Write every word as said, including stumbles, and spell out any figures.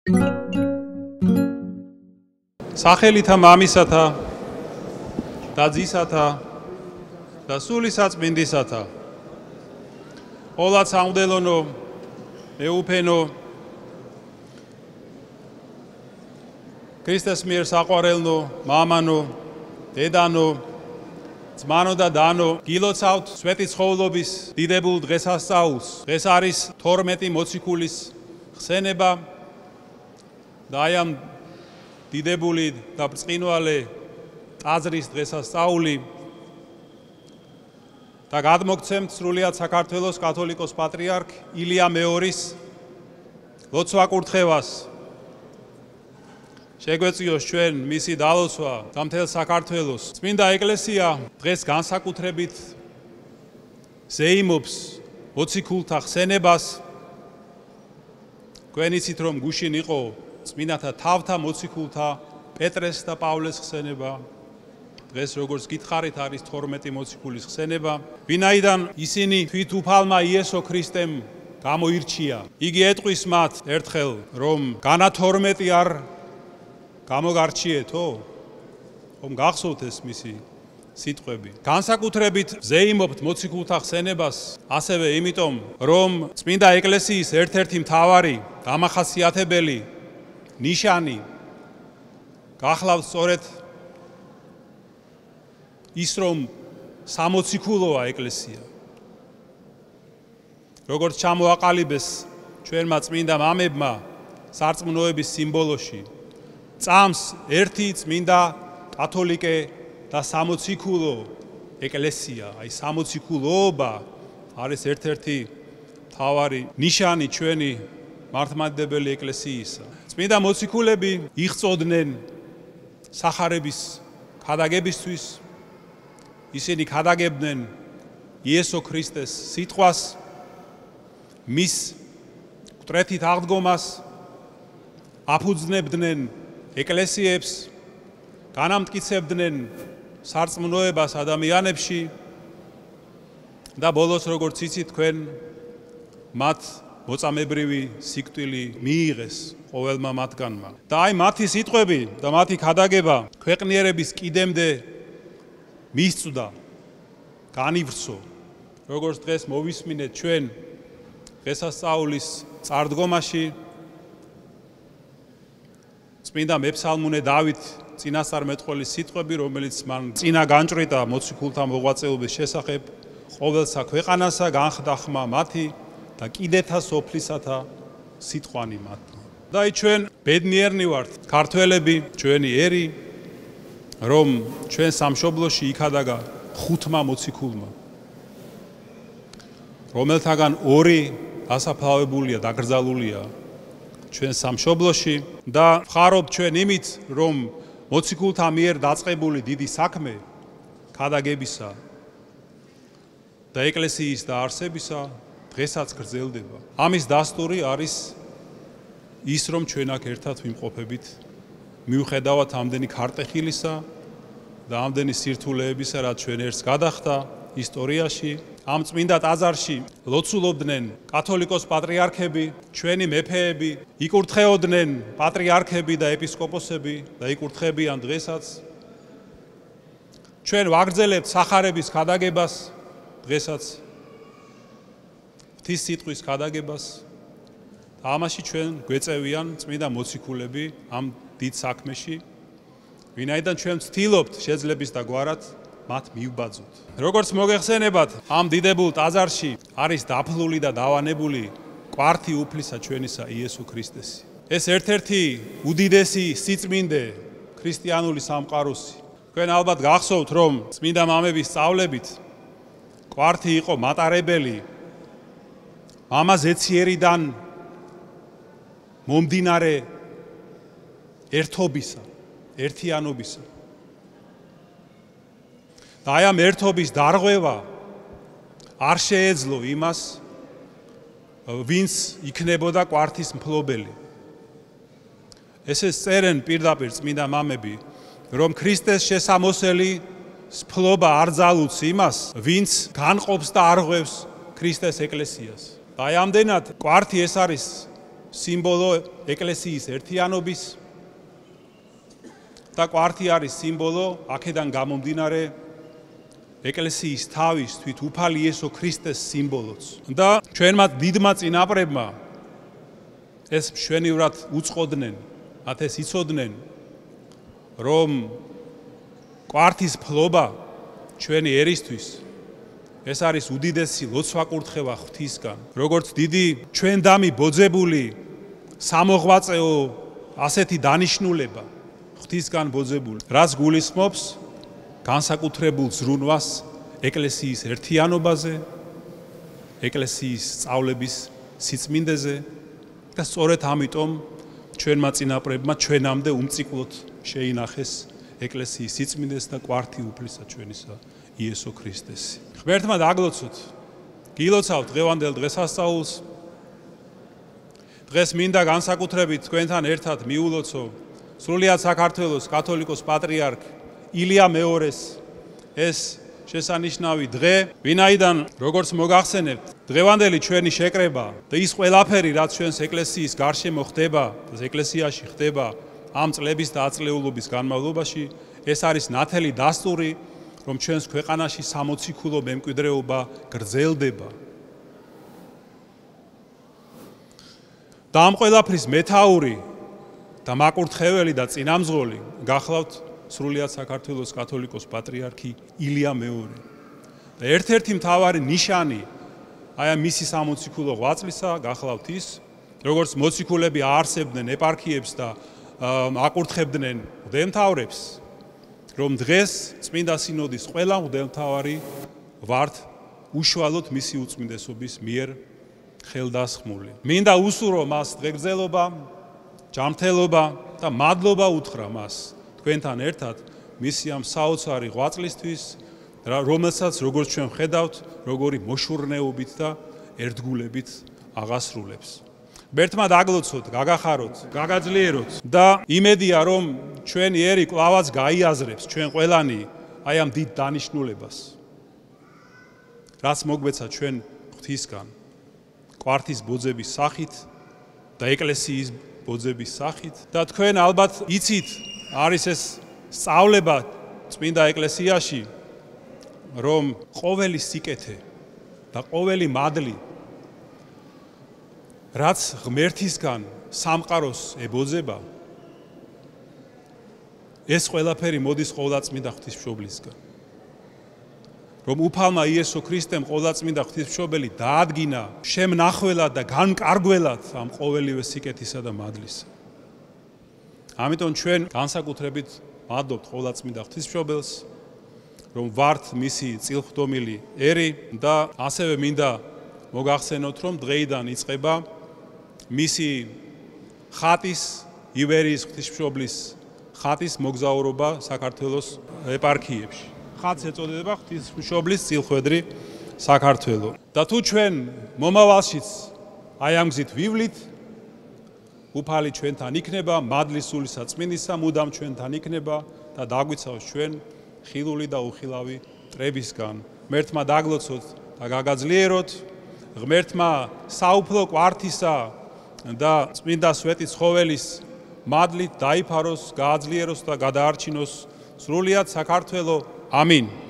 სახელითა მამისათა და ძისათა და სული საწმინდისათა ყოვლად სამღვდელონო მეუფენო ქრისტეს მიერ საყვარელნო მამანო დედანო ძმანო და დანო გილოცავთ სვეტიცხოვლობის დიდებულ დღესასწაულს. დღეს არის ათორმეტი მოციქულის ხსენება და აი ამ დიდებული და ბრწყინვალე ტაძრის დღესასწაული და გადმოგცემთ სრულიად საქართველოს კათოლიკოს პატრიარქ ილია მეორის ლოცვა-კურთხევას. შეგვეწიოს ჩვენ მისი დალოცვა და მთელ საქართველოს. წმინდა ეკლესია დღეს განსაკუთრებით ზეიმობს მოციქულთა ხსენებას. თქვენ იცით რომ გუშინ იყო წმინდათა თავთა მოციქულთა პეტრეს და პავლეს ხსენება. დღეს როგორც გითხარით არის ათორმეტი მოციქულის ხსენება. ვინაიდან ისინი თვით უფალმა იესო ქრისტემ გამოირჩია. იგი ეტყვის მათ ერთხელ რომ განა ათორმეტი არ გამოგარჩიეთო? ხომ გახსოვთ ეს მისი სიტყვები. განსაკუთრებით ზეიმობთ მოციქულთა ხსენებას ასევე იმიტომ რომ წმინდა ეკლესიის ერთ-ერთი მთავარი დამახასიათებელი ნიშანი გახლავთ სწორედ ის რომ სამოციქულოა ეკლესია. როგორც ჩამოაყალიბეს ჩვენმა წმინდა მამებმა სარწმუნოების სიმბოლოში წამს ერთი წმინდა კათოლიკე და სამოციქულო ეკლესია. აი სამოციქულოობა არის ერთ-ერთი მთავარი ნიშანი ჩვენი მართლმადიდებელი ეკლესიისა. წმინდა მოციქულები იღწოდნენ სახარების ქადაგებისთვის. ისინი ქადაგებდნენ იესო ქრისტეს სიტყვას, მის მკვდრეთით აღდგომას, აფუძნებდნენ ეკლესიებს, განამტკიცებდნენ სარწმუნოებას ადამიანებში და ბოლოს როგორც იცით თქვენ მათ მოწამებრივი სიკვდილი მიიღეს ყოველმა მათგანმა. და აი მათი სიტყვები და მათი ქადაგება ქვეყნიერების კიდემდე მისწვდა, განივრცო. როგორც დღეს მოვისმინეთ ჩვენ დღესასწაულის წარდგომაში წმინდა მეფსალმუნე დავით წინასწარმეტყველის სიტყვები, რომელიც მან წინა განჭრიტა მოციქულთა მოღვაწეობის შესახებ, ყოველსა ქვეყანასა განხდა ხმა მათი და კიდეთა სოფლისათა სიტყვანი მათ. და აი ჩვენ ბედნიერნი ვართ ქართველები, ჩვენი ერი, რომ ჩვენ სამშობლოში იქადაგა ხუთმა მოციქულმა, რომელთაგან ორი დასაფლავებულია, დაკრძალულია ჩვენ სამშობლოში და ვხარობთ ჩვენ იმით, რომ მოციქულთა მიერ დაწყებული დიდი საქმე ქადაგებისა და ეკლესიის დაარსებისა დღესაც გრძელდება. ამის დასტური არის ის, რომ ჩვენ აქ ერთად ვიმყოფებით, მიუხედავად ამდენი ქარტეხილისა და ამდენი სირთულეებისა, რაც ჩვენ ერთს გადახდა ისტორიაში. ამ წმინდა ტაძარში ლოცულობდნენ კათოლიკოს პატრიარქები, ჩვენი მეფეები, იკურთხეოდნენ პატრიარქები და ეპისკოპოსები და იკურთხებიან დღესაც. ჩვენ ვაგრძელებთ სახარების ქადაგებას დღესაც, ღვთის სიტყვის ქადაგებას. ამაში ჩვენ გვეწევიან წმინდა მოციქულები ამ დიდ საქმეში, ვინაიდან ჩვენ ვცდილობთ შეძლების და გვარად მათ მივბაძოთ. როგორც მოგეხსენებათ, ამ დიდებულ ტაძარში არის დაფლული და დავანებული კვართი უფლისა ჩვენისა იესო ქრისტესი. ეს ერთ-ერთი უდიდესი სიწმინდე ქრისტიანული სამყაროსი. თქვენ ალბათ გახსოვთ, რომ წმინდა მამების სწავლებით კვართი იყო მატარებელი მამა ზეციერიდან მომდინარე ერთობისა, ერთიანობისა. და აი ამ ერთობის დარღვევა არ შეეძლო იმას, ვინც იქნებოდა კვართის მფლობელი. ესეც წერენ პირდაპირ წმინდა მამები, რომ ქრისტეს შესამოსელი სფლობა არ ძალუც იმას, ვინც განყოფს და არღვევს ქრისტეს ეკლესიას. და აი ამდენად კვართი ეს არის სიმბოლო ეკლესიის ერთიანობის და კვართი არის სიმბოლო აქედან გამომდინარე ეკლესიის თავის თვით უფალი იესო ქრისტეს სიმბოლოც. და ჩვენმა დიდმა წინაპრებმა ეს მშვენივრად უწყოდნენ, მათ ეს იცოდნენ, რომ კვართის ფლობა ჩვენი ერისთვის ეს არის უდიდესი ლოცვა-კურთხევა ღვთისგან. როგორც დიდი ჩვენდამი ბოძებული სამოღვაწეო ასეთი დანიშნულება ღვთისგან ბოძებული, რაც გულისხმობს განსაკუთრებულ ზრუნვას ეკლესიის ერთიანობაზე, ეკლესიის სწავლების სიწმინდეზე და სწორედ ამიტომ ჩვენმა წინაპრებმა ჩვენამდე უმციკლოდ შეინახეს ეკლესიის სიწმინდეს და კვართი უფლისა ჩვენისა იესო ქრისტესი. ღმერთმა დაგლოცოთ, გილოცავთ დღევანდელ დღესასწაულს. დღეს მინდა განსაკუთრებით თქვენთან ერთად მიულოცო სრულიად საქართველოს კათოლიკოს პატრიარქ ილია მეორეს ეს შესანიშნავი დღე, ვინაიდან როგორც მოგახსენებთ, დღევანდელი ჩვენი შეკრება და ის ყველაფერი, რაც ჩვენს ეკლესიის გარშემო ხდება, ეკლესიაში ხდება ამ წლების და ათწლეულობის განმავლობაში, ეს არის ნათელი დასტური, რომ ჩვენს ქვეყანაში სამოციქულო მემკვიდრეობა გრძელდება. და ამ ყველაფრის მეთაური და მაკურთხეველი და წინამძღოლი გახლავთ სრულიად საქართველოს კათოლიკოს პატრიარქი ილია მეორე. და ერთ-ერთი მთავარი ნიშანი აი ამ მისი სამოციქულო ღვაწლისა გახლავთ ის, როგორც მოციქულები აარსებდნენ ეპარქიებს და აკურთხებდნენ მღვდელმთავრებს, რომ დღეს წმინდა სინოდის ყველა მღვდელმთავარი ვართ უშუალოდ მისი უწმინდესობის მიერ ხელდასხმული. მინდა უსურვო მას დღეგრძელობა, ჯანმრთელობა და მადლობა უთხრა მას თქვენთან ერთად მისი ამ საოცარი ღვაწლისთვის, რომელსაც როგორც ჩვენ ხედავთ, როგორი მოშურნეობით და ერთგულებით აღასრულებს. ღმერთმა დაგლოცოთ, გაგახაროთ, გაგაძლიეროთ და იმედია, რომ ჩვენი ერი კვლავაც გაიაზრებს ჩვენ ყველანი აი ამ დიდ დანიშნულებას, რაც მოგვეცა ჩვენ ღვთისგან, კვართის ბოძების სახით და ეკლესიის ბოძების სახით და თქვენ ალბათ იცით, არის ეს სწავლება წმინდა ეკლესიაში, რომ ყოველი სიკეთე და ყოველი მადლი რაც ღმერთისგან სამყაროს ებოძება, ეს ყველაფერი მოდის ყოვლადწმინდა ღვთისმშობლისგან. რომ უფალმა იესო ქრისტემ ყოვლადწმინდა ღვთისმშობელი დაადგინა შემნახველად და განკარგველად ამ ყოველივე სიკეთისა და მადლისა. ამიტომ ჩვენ განსაკუთრებით მადლობთ ყოვლადწმინდა ღვთისმშობელს, რომ ვართ მისი წილხვდომილი ერი და ასევე მინდა მოგახსენოთ, რომ დღეიდან იწყება მისი ხატის, ივერიის ღვთისმშობლის ხატის მოგზაურობა საქართველოს ეპარქიებში. ხატს ეწოდება ღვთისმშობლის წილხვედრი საქართველო. და თუ ჩვენ მომავალშიც აი ამ გზით ვივლით, უფალი ჩვენთან იქნება, მადლის სულისა წმინდისა მუდამ ჩვენთან იქნება და დაგვიცავს ჩვენ ხილული და უხილავი მტრებისგან. ღმერთმა დაგლოცოთ და გაგაძლიეროთ, ღმერთმა საუფლო კვართისა და წმინდა სვეტიცხოვლის მადლით დაიფაროს, გააძლიეროს და გადაარჩინოს სრულიად საქართველო. ამინ.